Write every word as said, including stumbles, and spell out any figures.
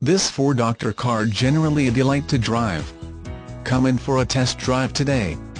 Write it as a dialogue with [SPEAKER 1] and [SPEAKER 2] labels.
[SPEAKER 1] This four-door car generally a delight to drive. Come in for a test drive today.